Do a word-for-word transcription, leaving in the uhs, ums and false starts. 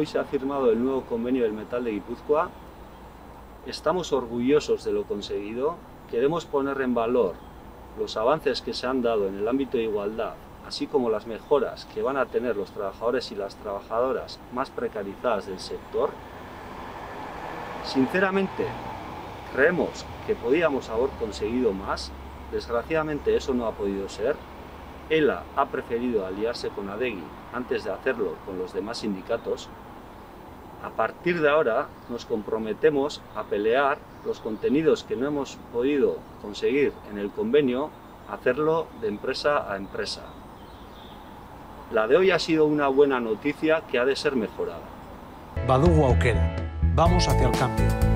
hoy se ha firmado el nuevo convenio del metal de Guipúzcoa. Estamos orgullosos de lo conseguido. Queremos poner en valor los avances que se han dado en el ámbito de igualdad, así como las mejoras que van a tener los trabajadores y las trabajadoras más precarizadas del sector. Sinceramente, creemos que podíamos haber conseguido más. Desgraciadamente eso no ha podido ser. ELA ha preferido aliarse con Adegi antes de hacerlo con los demás sindicatos. A partir de ahora nos comprometemos a pelear los contenidos que no hemos podido conseguir en el convenio, hacerlo de empresa a empresa. La de hoy ha sido una buena noticia que ha de ser mejorada. Badugu aukera. Vamos hacia el cambio.